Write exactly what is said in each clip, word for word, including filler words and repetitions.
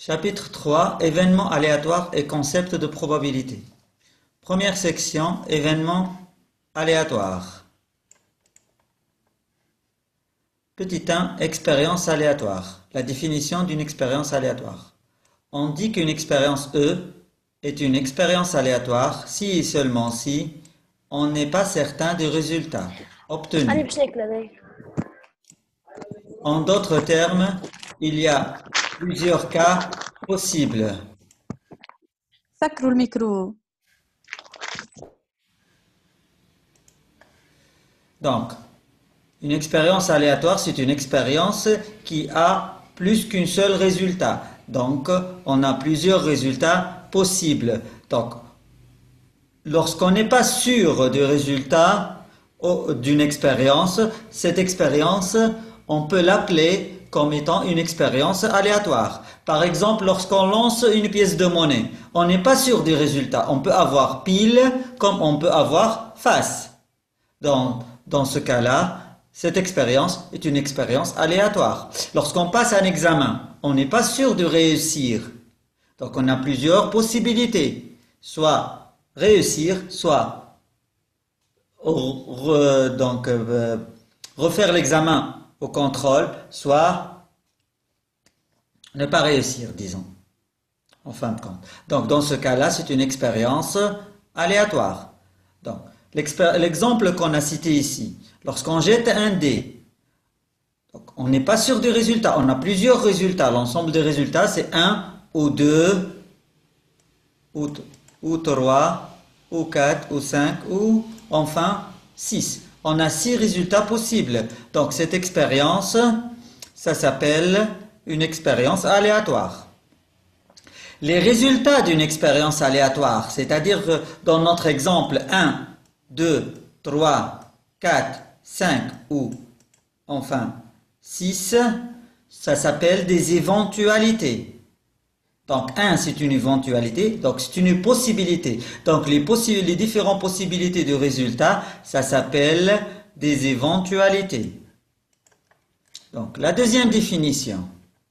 Chapitre trois. Événements aléatoires et concept de probabilité. Première section. Événements aléatoires. Petit un. Expérience aléatoire. La définition d'une expérience aléatoire. On dit qu'une expérience E est une expérience aléatoire si et seulement si on n'est pas certain du résultat obtenu. En d'autres termes, il y a plusieurs cas possibles. سكروا الميكرو. Donc, une expérience aléatoire, c'est une expérience qui a plus qu'un seul résultat. Donc, on a plusieurs résultats possibles. Donc, lorsqu'on n'est pas sûr du résultat d'une expérience, cette expérience, on peut l'appeler comme étant une expérience aléatoire. Par exemple, lorsqu'on lance une pièce de monnaie, on n'est pas sûr du résultat. On peut avoir pile comme on peut avoir face. Donc, dans ce cas-là, cette expérience est une expérience aléatoire. Lorsqu'on passe un examen, on n'est pas sûr de réussir. Donc, on a plusieurs possibilités. Soit réussir, soit re, donc, euh, refaire l'examen au contrôle, soit ne pas réussir, disons, en fin de compte. Donc, dans ce cas-là, c'est une expérience aléatoire. Donc, l'exemple qu'on a cité ici, lorsqu'on jette un dé, donc on n'est pas sûr du résultat, on a plusieurs résultats. L'ensemble des résultats, c'est un ou deux, ou, ou trois, ou quatre, ou cinq, ou enfin six. On a six résultats possibles. Donc cette expérience, ça s'appelle une expérience aléatoire. Les résultats d'une expérience aléatoire, c'est-à-dire dans notre exemple un, deux, trois, quatre, cinq ou enfin six, ça s'appelle des éventualités. Donc un, c'est une éventualité, donc c'est une possibilité. Donc les, les différentes possibilités de résultats, ça s'appelle des éventualités. Donc la deuxième définition,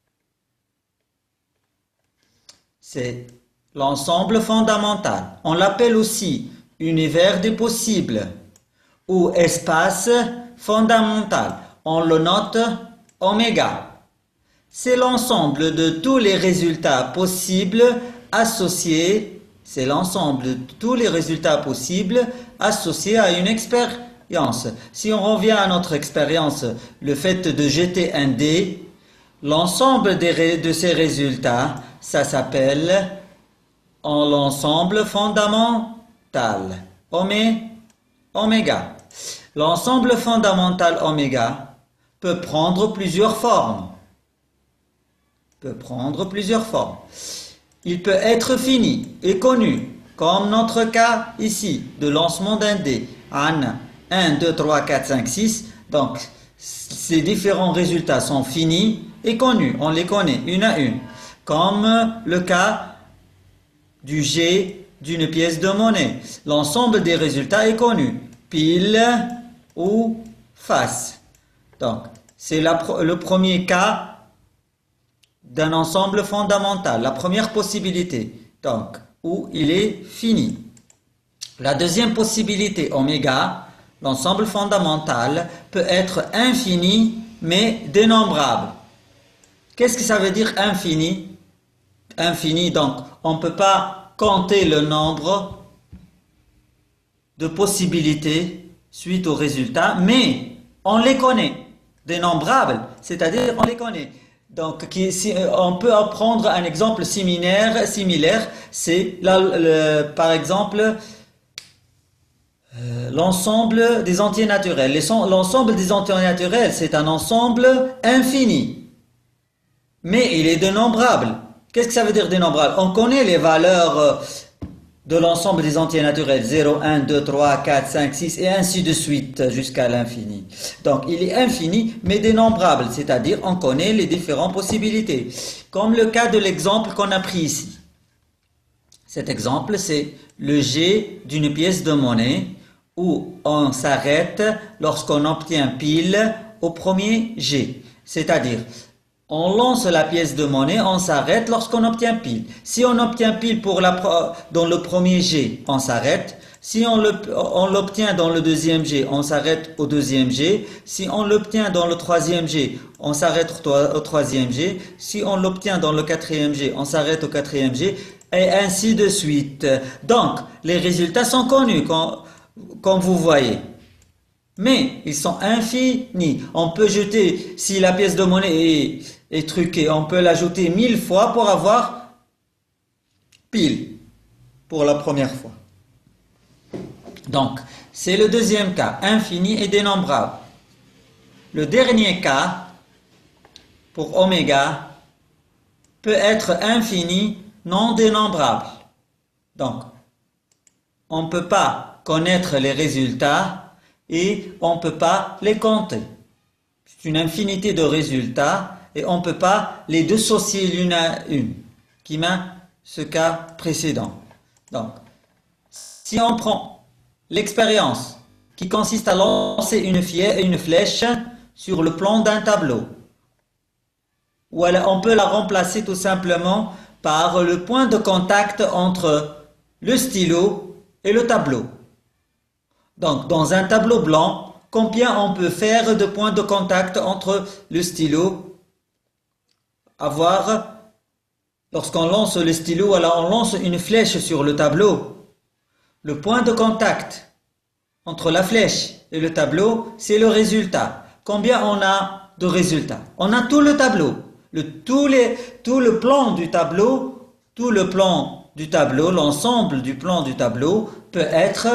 c'est l'ensemble fondamental. On l'appelle aussi univers des possibles ou espace fondamental. On le note oméga. C'est l'ensemble de tous les résultats possibles associés, c'est l'ensemble de tous les résultats possibles associés à une expérience. Si on revient à notre expérience, le fait de jeter un dé, l'ensemble de ces résultats, ça s'appelle l'ensemble fondamental, oméga. L'ensemble fondamental oméga peut prendre plusieurs formes. peut prendre plusieurs formes. Il peut être fini et connu, comme notre cas ici, de lancement d'un dé. un, deux, trois, quatre, cinq, six. Donc, ces différents résultats sont finis et connus. On les connaît une à une. Comme le cas du jet d'une pièce de monnaie. L'ensemble des résultats est connu. Pile ou face. Donc, c'est le premier cas d'un ensemble fondamental, la première possibilité, donc, où il est fini. La deuxième possibilité, oméga, l'ensemble fondamental peut être infini, mais dénombrable. Qu'est-ce que ça veut dire infini? Infini, donc, on ne peut pas compter le nombre de possibilités suite au résultat, mais on les connaît. Dénombrable, c'est-à-dire on les connaît. Donc, qui, si, on peut apprendre un exemple similaire, similaire c'est le, par exemple euh, l'ensemble des entiers naturels. L'ensemble des entiers naturels, c'est un ensemble infini, mais il est dénombrable. Qu'est-ce que ça veut dire dénombrable? On connaît les valeurs de l'ensemble des entiers naturels, zéro, un, deux, trois, quatre, cinq, six, et ainsi de suite jusqu'à l'infini. Donc, il est infini, mais dénombrable, c'est-à-dire on connaît les différentes possibilités. Comme le cas de l'exemple qu'on a pris ici. Cet exemple, c'est le jet d'une pièce de monnaie où on s'arrête lorsqu'on obtient pile au premier jet. C'est-à-dire, On lance la pièce de monnaie, on s'arrête lorsqu'on obtient pile. Si on obtient pile pour la, dans le premier jet, on s'arrête. Si on l'obtient dans le deuxième jet, on s'arrête au deuxième jet. Si on l'obtient dans le troisième jet, on s'arrête au troisième jet. Si on l'obtient dans le quatrième jet, on s'arrête au quatrième jet. Et ainsi de suite. Donc, les résultats sont connus, comme, comme vous voyez. Mais ils sont infinis. On peut jeter, si la pièce de monnaie est, est truquée, on peut la jeter mille fois pour avoir pile pour la première fois. Donc, c'est le deuxième cas, infini et dénombrable. Le dernier cas, pour oméga, peut être infini, non dénombrable. Donc, on ne peut pas connaître les résultats et on ne peut pas les compter. C'est une infinité de résultats et on ne peut pas les dissocier l'une à une, qui m'a ce cas précédent. Donc, si on prend l'expérience qui consiste à lancer une, une flèche sur le plan d'un tableau, ou on peut la remplacer tout simplement par le point de contact entre le stylo et le tableau. Donc, dans un tableau blanc, combien on peut faire de points de contact entre le stylo? Avoir, lorsqu'on lance le stylo, alors on lance une flèche sur le tableau. Le point de contact entre la flèche et le tableau, c'est le résultat. Combien on a de résultats? On a tout le tableau, le, tout, les, tout le plan du tableau, tout le plan du tableau, l'ensemble du plan du tableau peut être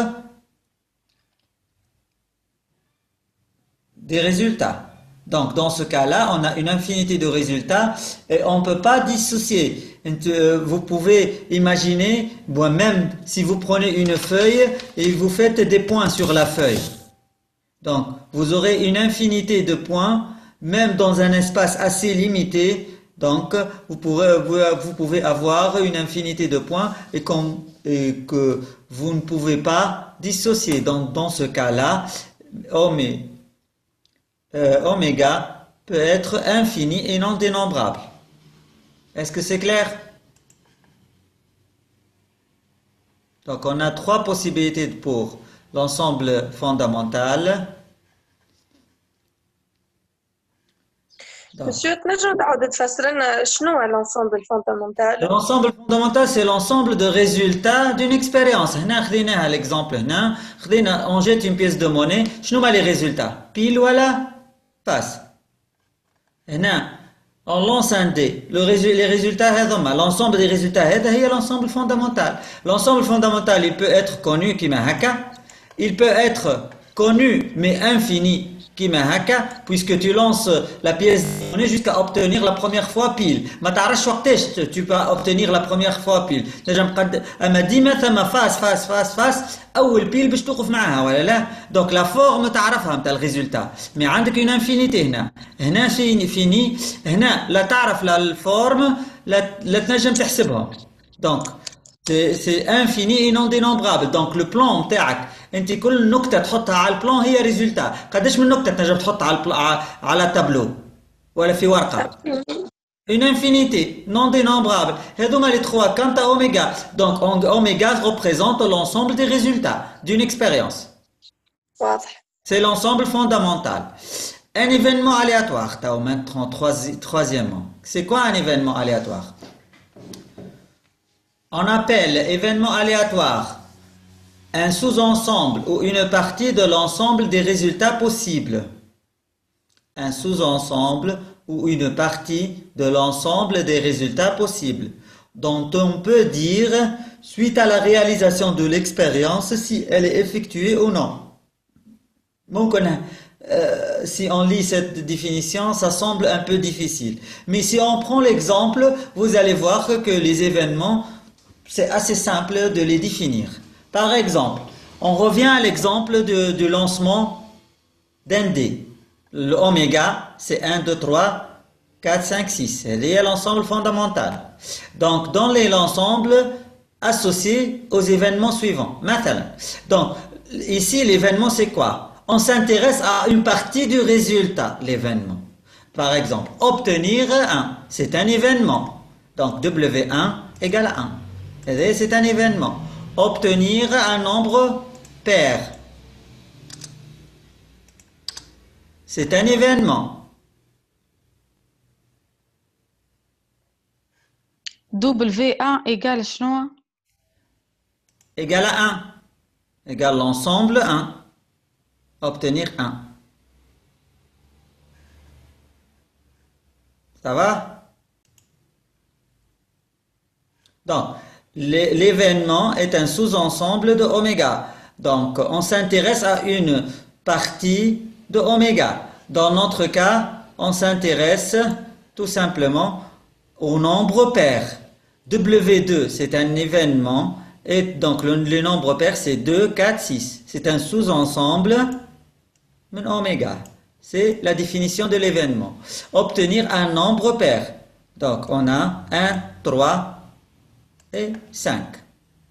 des résultats. Donc, dans ce cas-là, on a une infinité de résultats et on ne peut pas dissocier. Vous pouvez imaginer, bon, même si vous prenez une feuille et vous faites des points sur la feuille. Donc, vous aurez une infinité de points, même dans un espace assez limité. Donc, vous, pourrez, vous pouvez avoir une infinité de points et, comme, et que vous ne pouvez pas dissocier. Donc, dans ce cas-là, oh mais Euh, oméga peut être infini et non dénombrable. Est-ce que c'est clair? Donc on a trois possibilités pour l'ensemble fondamental. Monsieur, تنجم تعاود تفسر لنا شنو هو l'ensemble fondamental? L'ensemble fondamental, c'est l'ensemble de résultats d'une expérience. هنا خديناها l'exemple هنا خدينا on jette une pièce de monnaie. شنو هما les résultats? Pile ولا face. هنا on lance un dé. Le résu les résultats هذوما, l'ensemble des résultats هذا هي l'ensemble fondamental. L'ensemble fondamental, il peut être connu كيما هكا. Il peut être connu mais infini كيما هكا, puisque tu lances la pièce de monnaie jusqu'à obtenir la première fois pile. ما تعرفش وقتاش tu peux obtenir la première fois pile. نجم قد اما ديما ثم فاس فاس فاس فاس اول بيل باش توقف معاها ولا لا. دونك لا فورم تعرفها نتاع الريزولتا, مي عندك اون انفينيتي هنا. هنا فيني فيني هنا لا تعرف لا الفورم لا, لا تنجم تحسبهم. دونك c'est infini et non dénombrable. Donc le plan نتاعك انت كل نكته تحطها على البلان هي ريزولتا. قداش من نكته تنجم تحطها على البل... على التابلو ولا في ورقه؟ une infinité non dénombrable. هذوما les trois quant à oméga. Donc oméga représente l'ensemble des résultats d'une expérience. واضح. C'est l'ensemble fondamental. Un événement aléatoire, t'as maintenant troisièmement. C'est quoi un événement aléatoire? On appelle événement aléatoire un sous-ensemble ou une partie de l'ensemble des résultats possibles. Un sous-ensemble ou une partie de l'ensemble des résultats possibles, dont on peut dire suite à la réalisation de l'expérience si elle est effectuée ou non. Donc, on a, euh, si on lit cette définition, ça semble un peu difficile. Mais si on prend l'exemple, vous allez voir que les événements, c'est assez simple de les définir. Par exemple, on revient à l'exemple du lancement d'un dé. Le oméga, c'est un, deux, trois, quatre, cinq, six. C'est lié à l'ensemble fondamental. Donc, dans l'ensemble associé aux événements suivants. Maintenant, donc, ici, l'événement, c'est quoi? On s'intéresse à une partie du résultat, l'événement. Par exemple, obtenir un, c'est un événement. Donc W un égale à un. Et c'est un événement. Obtenir un nombre pair, c'est un événement. W un égale شنو؟ Égal à un. Égal l'ensemble un. Obtenir un. Ça va? Donc, l'événement est un sous-ensemble de oméga. Donc, on s'intéresse à une partie de oméga. Dans notre cas, on s'intéresse tout simplement au nombre pair. W deux, c'est un événement. Et donc, le, le nombre pair, c'est deux, quatre, six. C'est un sous-ensemble de oméga. C'est la définition de l'événement. Obtenir un nombre pair. Donc, on a un, trois et cinq.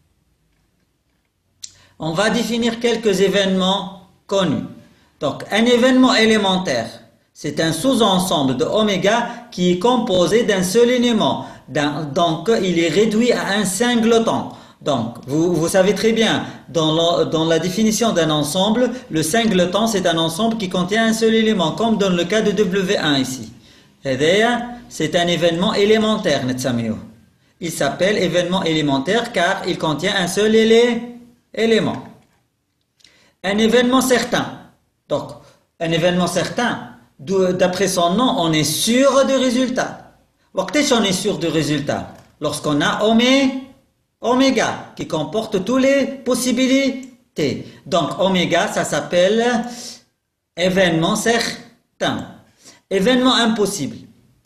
On va définir quelques événements connus. Donc, un événement élémentaire, c'est un sous-ensemble de oméga qui est composé d'un seul élément. Donc, il est réduit à un singleton. Donc, vous, vous savez très bien, dans la, dans la définition d'un ensemble, le singleton, c'est un ensemble qui contient un seul élément, comme dans le cas de W un ici. C'est un événement élémentaire, il s'appelle événement élémentaire car il contient un seul élé, élément. Un événement certain. Donc, un événement certain, d'après son nom, on est sûr du résultat. Qu'est-ce qu'on est sûr du résultat? Lorsqu'on a omé, oméga, qui comporte toutes les possibilités. Donc, oméga, ça s'appelle événement certain. Événement impossible.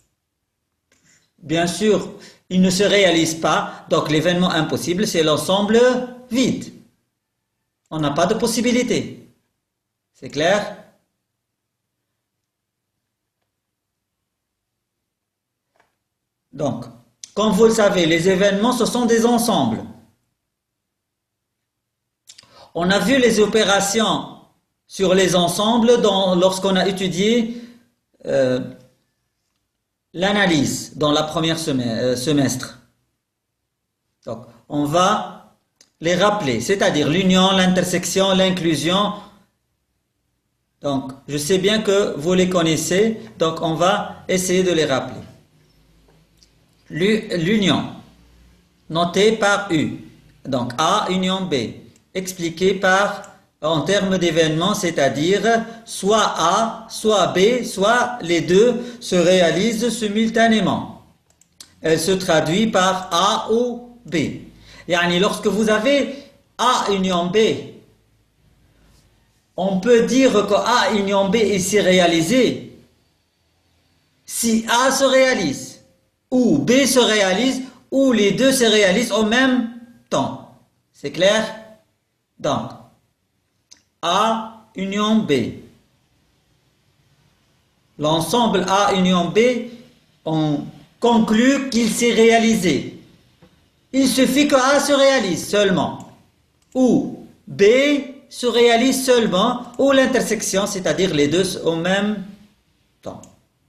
Bien sûr, il ne se réalise pas. Donc, l'événement impossible, c'est l'ensemble vide. On n'a pas de possibilité. C'est clair? Donc, comme vous le savez, les événements, ce sont des ensembles. On a vu les opérations sur les ensembles lorsqu'on a étudié euh, l'analyse dans la première semestre, semestre. Donc, on va les rappeler, c'est-à-dire l'union, l'intersection, l'inclusion. Donc, je sais bien que vous les connaissez, donc on va essayer de les rappeler. L'union, notée par U, donc A union B, expliquée par, en termes d'événements, c'est-à-dire soit A, soit B, soit les deux se réalisent simultanément. Elle se traduit par A ou B. Yani, lorsque vous avez A union B, on peut dire que A union B est s'est réalisé si A se réalise, ou B se réalise, ou les deux se réalisent au même temps. C'est clair? Donc, A union B. L'ensemble A union B, on conclut qu'il s'est réalisé. Il suffit que A se réalise seulement, ou B se réalise seulement, ou l'intersection, c'est-à-dire les deux au même temps.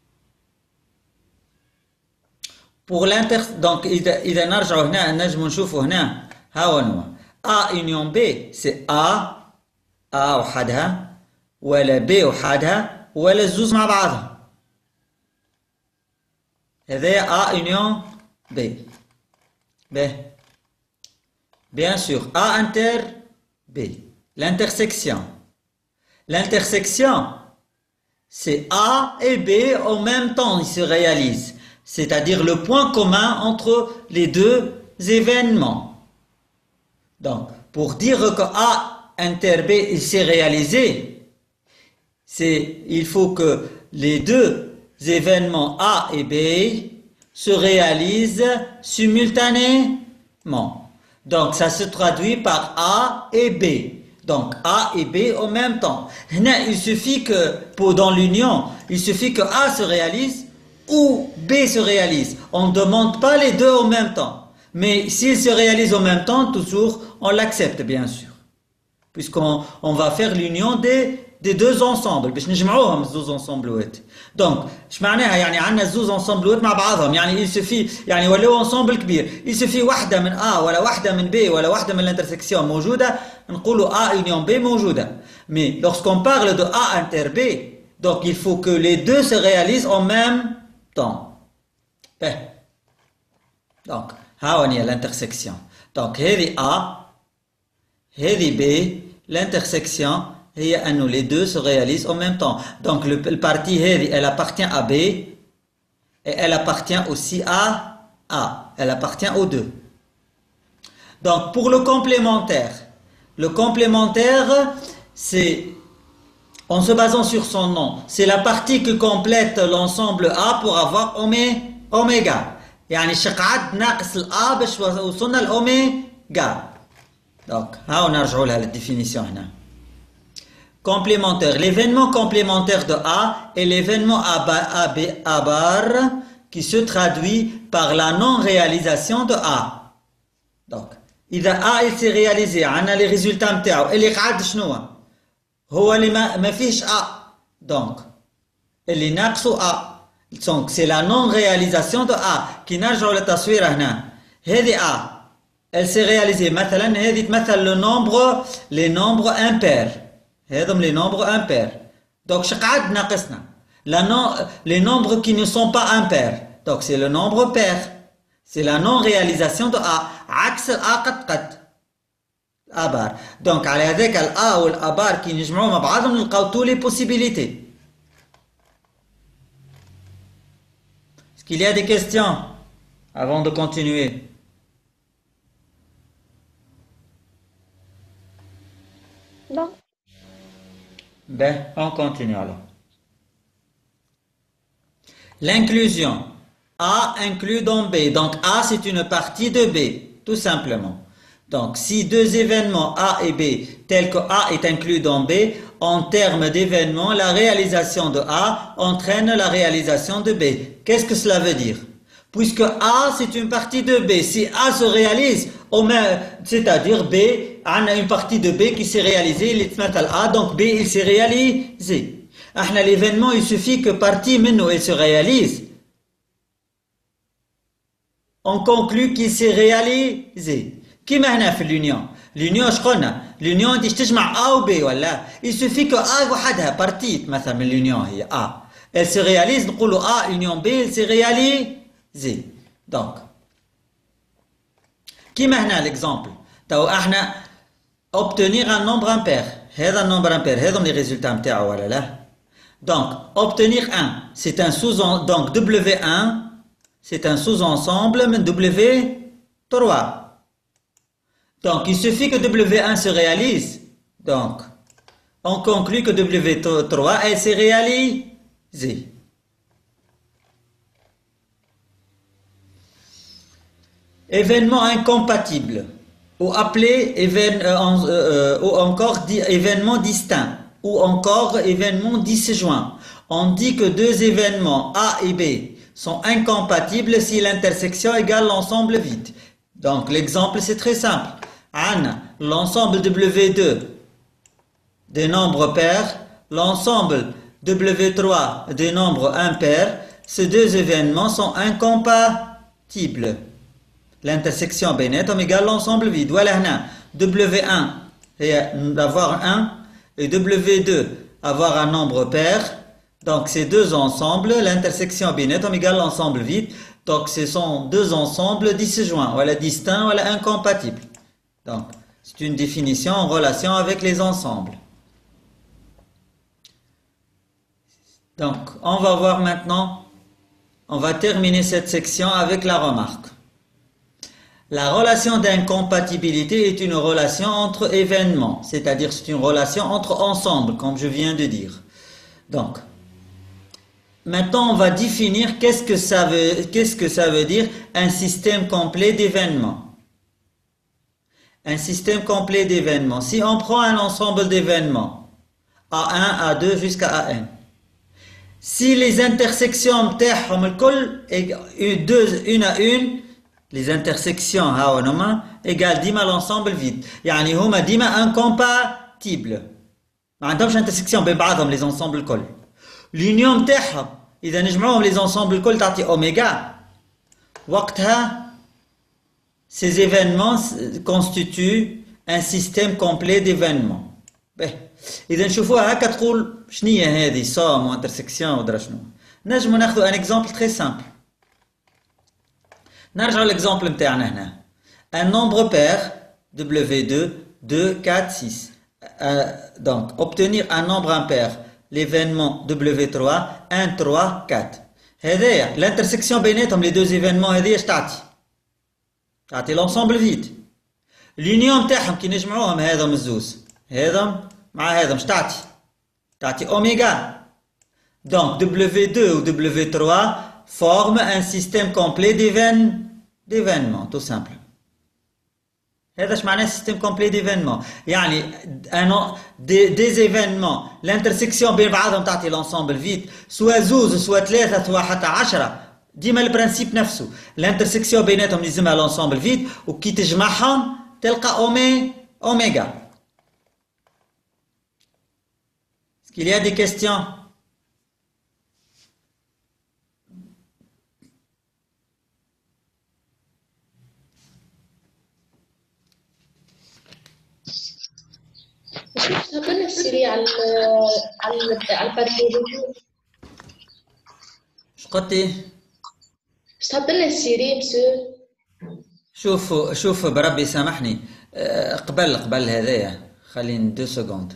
Pour l'inter donc إذا نرجع هنا نجم نشوفوا هنا ها هو A union B c'est A A وحدها ولا B وحدها ولا الزوز مع بعضها. هذا A union B. B. Bien sûr A inter B. L'intersection. L'intersection c'est A et B en même temps ils se réalisent. C'est-à-dire le point commun entre les deux événements. Donc, pour dire que A inter B il s'est réalisé, c'est il faut que les deux événements A et B se réalisent simultanément. Donc, ça se traduit par A et B. Donc, A et B en même temps. Il suffit que, pour dans l'union, il suffit que A se réalise ou B se réalise. On ne demande pas les deux en même temps. Mais s'ils se réalisent en même temps, toujours, on l'accepte bien sûr. Puisqu'on on va faire l'union des des deux ensembles باش نجمعوهم الزوز ensemblوات. Donc اش معناها يعني عندنا الزوز ensemblوات مع بعضهم يعني il suffit يعني ولاو ensemble كبير il suffit واحدة من A ولا واحدة من B ولا واحدة من الانترسكسيون موجودة نقولوا A union B موجودة. Mais lorsqu'on parle de A inter B, donc il faut que les deux se réalisent en même temps. Ben. Donc ها هي l'intersection. Donc هذه A هذه B, l'intersection هي أنه les deux se réalisent en même temps. Donc le, le partie هذه elle appartient à B et elle appartient aussi à A. Elle appartient aux deux. Donc pour le complémentaire, le complémentaire c'est en se basant sur son nom, c'est la partie qui complète l'ensemble A pour avoir oméga. يعني شقعد ناقص الA باش وصلنا الأوميغا. Donc, là, on a rejoué la définition. Complémentaire. L'événement complémentaire de A est l'événement A B A bar qui se traduit par la non-réalisation de A. Donc, إذا A il s'est réalisé, on a les résultats متاعو. اللي قعد شنو هو اللي ما ما فيهش A. Donc, اللي ناقصو A. Donc, c'est la non-réalisation de A qui نرجعوا للتصوير هنا. هذه A. Elle s'est réalisée. مثلا هذه تمثل le nombre les nombres impairs. هذم les nombres impairs. Donc شقعد ناقصنا. La non, les nombres qui ne sont pas impairs. Donc c'est le nombre pair. C'est la non-réalisation de A. عكس ال A قد قد. A bar. Donc على هذاك ال A ou ال A bar qui نجمعوا مع بعضهم نلقاو tous les possibilités. Est-ce qu'il y a des questions avant de continuer? Non. Ben, on continue alors. L'inclusion. A inclut dans B. Donc A c'est une partie de B, tout simplement. Donc si deux événements A et B, tels que A est inclus dans B, en termes d'événements, la réalisation de A entraîne la réalisation de B. Qu'est-ce que cela veut dire? Puisque A c'est une partie de B, si A se réalise, c'est-à-dire B, on a une partie de B qui s'est réalisée, il est A, donc B il s'est réalisé. L'événement, il suffit que partie منه elle se réalise. On conclut qu'il s'est réalisé. كيما هنا في l'union. L'union اش قلنا؟ l'union دي تجمع A و B ولا؟ il suffit que A وحدها بارتي مثلا من l'union هي A. Elle se réalise نقولوا A union B elle s'est réalisée. Donc كيما هنا l'exemple. تو احنا obtenir un nombre impair. هذا النمبر impair هذم les résultats نتاعو ولا لا؟ Donc obtenir un, c'est un sous donc W un, c'est un sous-ensemble de W trois. Donc il suffit que W un se réalise. Donc on conclut que W trois elle s'est réalisée. Événement incompatible ou appelé évén euh, euh, ou encore di événement distinct ou encore événement disjoint. On dit que deux événements A et B sont incompatibles si l'intersection égale l'ensemble vide. Donc l'exemple c'est très simple. Anne, l'ensemble W deux des nombres pairs, l'ensemble W trois des nombres impairs, ces deux événements sont incompatibles. L'intersection بيناتهم égale l'ensemble vide. Voilà هنا W un et d'avoir un et W deux avoir un nombre pair. Donc ces deux ensembles, l'intersection بيناتهم égale l'ensemble vide. Donc ce sont deux ensembles disjoints, voilà distincts, voilà incompatibles. Donc c'est une définition en relation avec les ensembles. Donc on va voir maintenant, on va terminer cette section avec la remarque. La relation d'incompatibilité est une relation entre événements, c'est-à-dire c'est une relation entre ensembles, comme je viens de dire. Donc, maintenant on va définir qu'est-ce que ça veut, qu'est-ce que ça veut dire un système complet d'événements. Un système complet d'événements. Si on prend un ensemble d'événements, A un, A deux jusqu'à A n, si les intersections une à une, les intersections égale dima l'ensemble vide. يعني هما ديما incompatibles. ما عندهمش انترسكسيون بين بعضهم لي زونسومبل الكل. l'union تاعهم اذا نجمعوهم لي زونسومبل الكل تعطي اوميغا. وقتها ces événements constituent un système complet d'événements. باهي اذا نشوفوها هكا تقول شنية هذه صام وانترسكسيون ودرا شنو. نجمو ناخذ ان اكزامبل تري سامبل. نرجعو للاكزامبل نتاعنا هنا. un nombre pair W deux deux quatre six. Euh, donc obtenir un nombre impair, l'événement W trois un trois quatre. هذايا l'intersection بيناتهم les deux événements هذه اش تعطي؟ تعطي l'ensemble vide. l'union تاعهم كي نجمعوهم هذم الزوز هذم مع هذم اش تعطي؟ تعطي اوميغا. donc W deux ou W trois forment un système complet d'événements tout simple. هذا اش معناه système complet d'événements؟ يعني un des, des événements l'intersection بين بعضهم تعطي l'ensemble vide سواء زوز سواء ثلاثة سواء حتى عشرة. ديما البرانسيب نفسه الانترسكسيون بيناتهم لازمها لونسومبل فيد وكي تجمعهم تلقى اومي اوميغا. Est-ce qu'il y a des questions? تهضرنا السيري على على على البارتيزيتي. شقطي؟ تهضرنا السيري مسيو. شوفوا شوفوا بربي سامحني قبل قبل هذايا خليني deux secondes.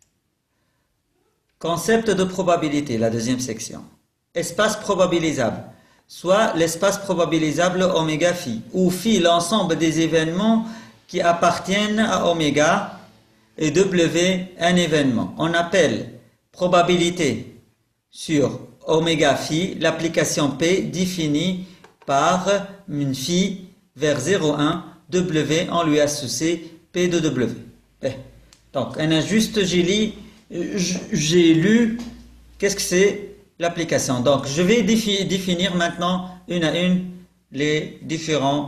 Concept de probabilité, la deuxième section. Espace probabilisable. Soit l'espace probabilisable oméga phi, où phi l'ensemble des événements qui appartiennent à oméga et W un événement. On appelle probabilité sur oméga phi l'application P définie par une phi vers zéro un W en lui associé P de W. Eh. Donc, on a juste, j'ai lu, j'ai lu, qu'est-ce que c'est l'application. Donc, je vais défi, définir maintenant une à une les différentes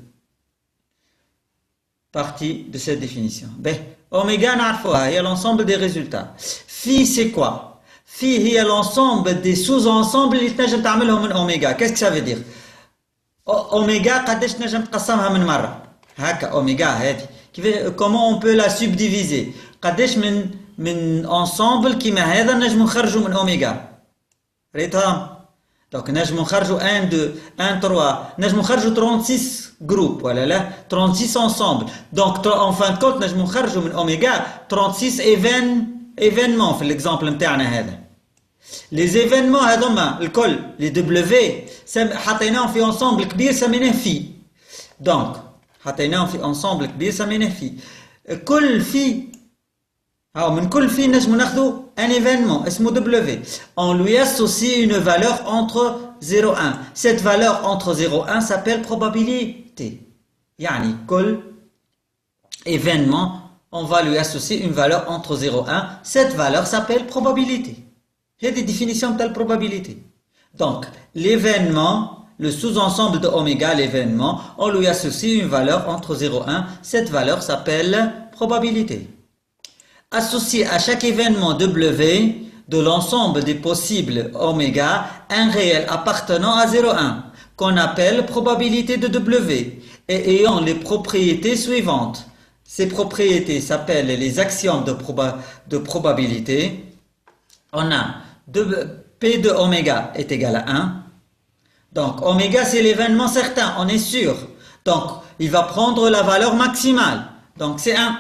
parties de cette définition. Ben, oméga, il y a l'ensemble des résultats. Phi, c'est quoi? Phi, il y a l'ensemble des sous-ensembles qui تنجم تعملهم من oméga. Qu'est-ce que ça veut dire? Oméga, قداش تنجم تقسمها من مرة؟ هكا oméga هذه. Comment on peut la subdiviser? قداش من من ensemble كيما هذا نجم نخرجوا من oméga. ريتها؟ Donc نجم نخرجوا un deux un trois نجم نخرجوا trente-six groupes ولا لا؟ trente-six ensemble. Donc en fin de compte نجم نخرجوا من oméga trente-six événements في l'exemple نتاعنا هذا. Les événements هذوما الكل les W حطيناهم في ensemble كبير سميناه phi. Donc حطيناهم في ensemble كبير سميناه phi. كل phi أو من كل phi نجم ناخذوا un événement اسمه W. On lui associe une valeur entre zéro et un. Cette valeur entre zéro et un s'appelle probabilité. يعني كل événement on va lui associer une valeur entre zéro et un. Cette valeur s'appelle probabilité. Il y a des définitions de la probabilité. Donc, l'événement, le sous-ensemble de oméga, l'événement, on lui associe une valeur entre zéro et un. Cette valeur s'appelle probabilité. Associer à chaque événement W de l'ensemble des possibles oméga un réel appartenant à zéro et un, qu'on appelle probabilité de W, et ayant les propriétés suivantes. Ces propriétés s'appellent les axiomes de, proba de probabilité. On a P de oméga est égal à un. Donc, oméga, c'est l'événement certain, on est sûr. Donc, il va prendre la valeur maximale. Donc, c'est un.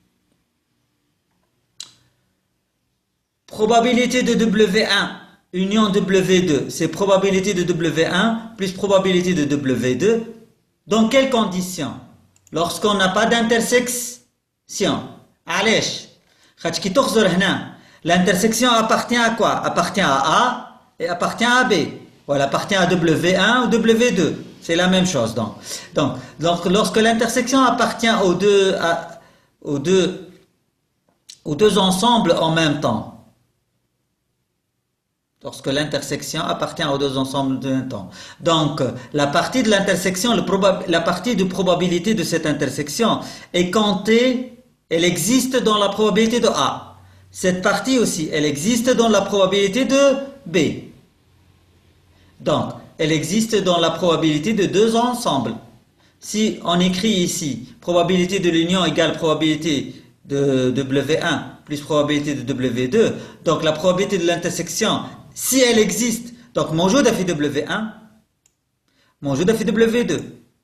Probabilité de W un, union W deux, c'est probabilité de W un plus probabilité de W deux. Dans quelles conditions? Lorsqu'on n'a pas d'intersection. علاش؟ خاطش كي تخزر هنا l'intersection appartient à quoi? Appartient à A et appartient à B. Ou elle appartient à W un ou W deux. C'est la même chose. Donc, donc, donc lorsque l'intersection appartient aux deux, à, aux, deux, aux deux ensembles en même temps. Lorsque l'intersection appartient aux deux ensembles en même temps. Donc, la partie de l'intersection, la partie de probabilité de cette intersection est comptée, elle existe dans la probabilité de A. Cette partie aussi, elle existe dans la probabilité de B. Donc, elle existe dans la probabilité de deux ensembles. Si on écrit ici, probabilité de l'union égale probabilité de W un plus probabilité de W deux, donc la probabilité de l'intersection, si elle existe, donc موجودة في W un, موجودة في W deux.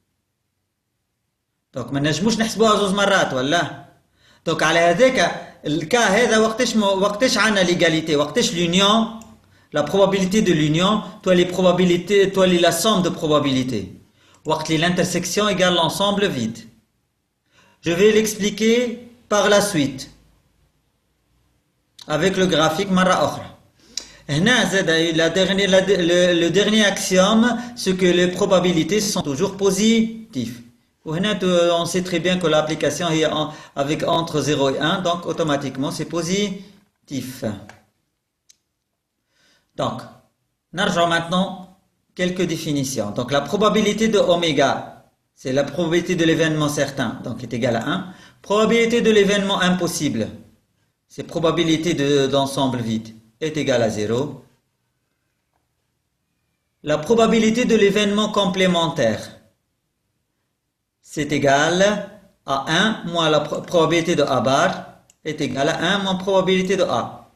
donc ما نجموش نحسبوها زوج مرات ولا؟ donc على هذاك الكا هذا وقتاش وقتاش عندنا l'égalité, وقتاش l'union, la probabilité de l'union, toi les probabilités, toi la somme de probabilités. وقت l'intersection égale l'ensemble vide. Je vais l'expliquer par la suite avec le graphique مرة أخرى. هنا زاد la dernière, la, le, le dernier axiome, c'est que les probabilités sont toujours positives. وهنا on sait très bien que l'application est en, avec entre zéro et un, donc automatiquement c'est positif. Donc, نرجع maintenant quelques définitions. Donc la probabilité de oméga, c'est la probabilité de l'événement certain, donc est égale à un. Probabilité de l'événement impossible, c'est probabilité d'ensemble vide, est égale à zéro. La probabilité de l'événement complémentaire, c'est égal à un moins la probabilité de A bar est égale à un moins probabilité de A.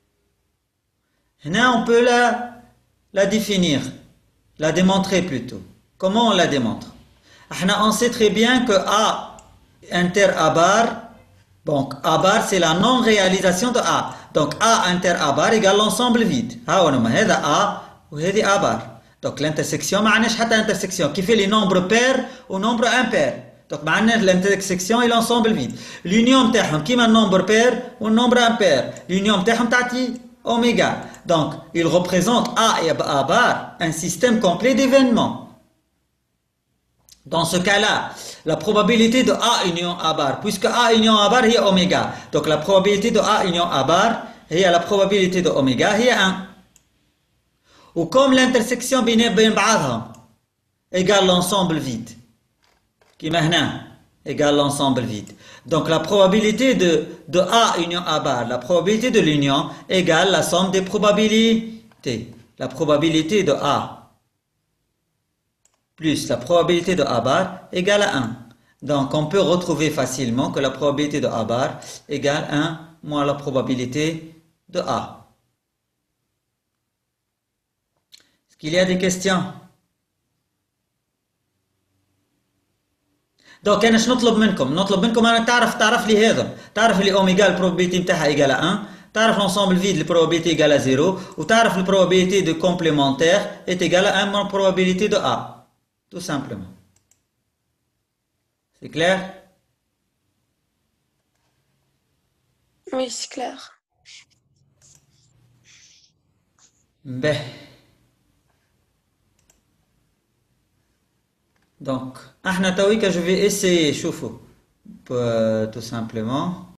Là, on peut la, la définir, la démontrer plutôt. Comment on la démontre? On sait très bien que A inter A bar, donc A bar c'est la non-réalisation de A. Donc A inter A bar égale l'ensemble vide. Ah, on a هذا A وهذه A bar. Donc l'intersection, ما عندناش حتى intersection qui fait les nombres pairs au nombre impair. Donc ما عندنا l'intersection et l'ensemble vide. L'union نتاعهم كيما النمبر pair ou le nombre impair. L'union نتاعهم تعطي oméga. Donc il représente A et A bar un système complet d'événements. Dans ce cas-là, la probabilité de A union A bar, puisque A union A bar est oméga, donc la probabilité de A union A bar est la probabilité de oméga est un. Ou comme l'intersection بين بعضهم égale l'ensemble vide, qui maintenant égale l'ensemble vide. Donc la probabilité de, de A union A bar, la probabilité de l'union égale la somme des probabilités. La probabilité de A plus la probabilité de A bar égale à un. Donc on peut retrouver facilement que la probabilité de A bar égale un moins la probabilité de A. Est-ce qu'il y a des questions? Donc انا شنو نطلب منكم؟ نطلب منكم انا تعرف تعرف لي هذا، تعرف لي اوميجا البروبابيلتي نتاعها ايجال واحد، تعرف l'ensemble vide البروبابيلتي ايجال زيرو، وتعرف البروبابيلتي de complémentaire est égale à un moins probabilité de A. Tout simplement. C'est clair? Oui, c'est clair. Ben. Donc, احنا تويكا je vais essayer, شوفوا, tout simplement.